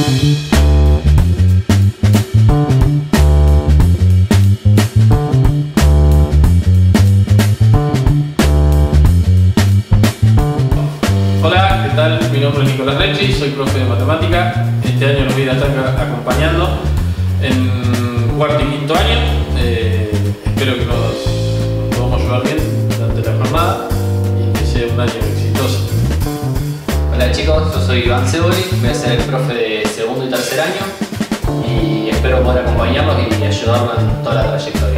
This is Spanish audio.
Hola, ¿qué tal? Mi nombre es Nicolás Recci, soy profe de matemática. Este año los voy a estar acompañando en cuarto y quinto año. Espero que nos podamos llevar bien durante la jornada y que sea un año exitoso. Hola chicos, yo soy Iván Ceboli, voy a ser el profe de segundo y tercer año y espero poder acompañarlos y ayudarlos en toda la trayectoria.